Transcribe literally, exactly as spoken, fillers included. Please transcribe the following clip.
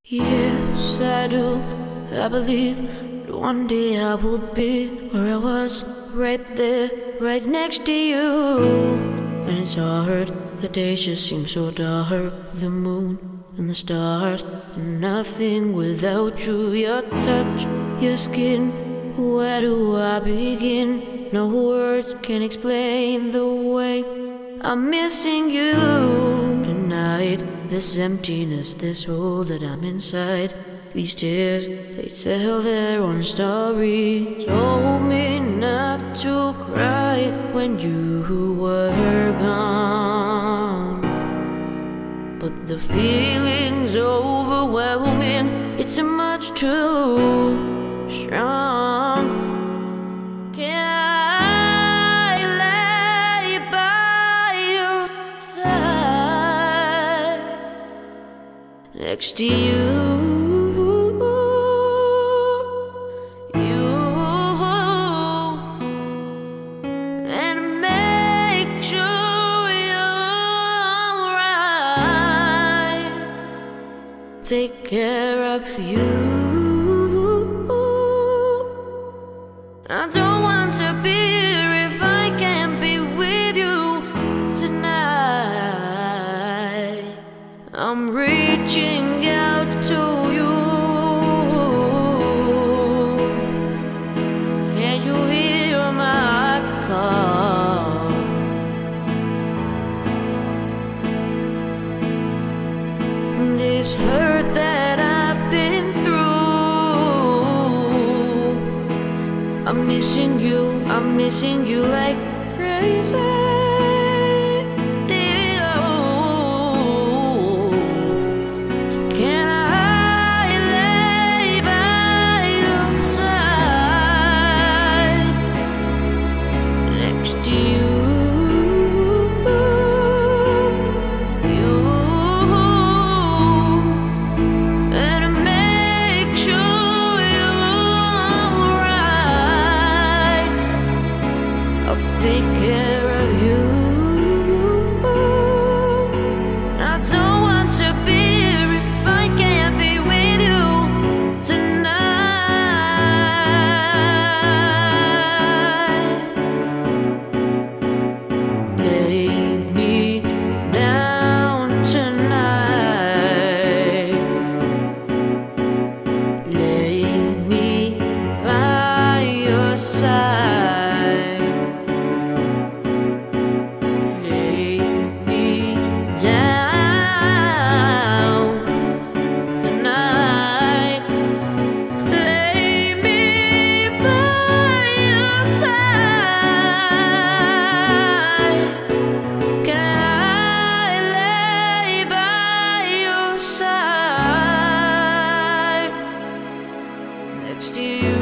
Yes, I do. I believe that one day I will be where I was, right there, right next to you. And it's hard, the days just seem so dark, the moon and the stars, and nothing without you. Your touch, your skin, where do I begin? No words can explain the way I'm missing you tonight. This emptiness, this hole that I'm inside, these tears, they tell their own story. Told me not to cry when you were gone, but the feeling's overwhelming. It's so much too strong. Can I lay by your side next to you? Take care of you. I don't want to be here if I can't be with you tonight. I'm reaching out to you. Can you hear my call? This hurt that I've been through, I'm missing you, I'm missing you like crazy. Dear, can I lay by your side next to you? Take care of you. I don't want to be here if I can't be with you tonight. Lay me down tonight. Lay me by your side. Next to you.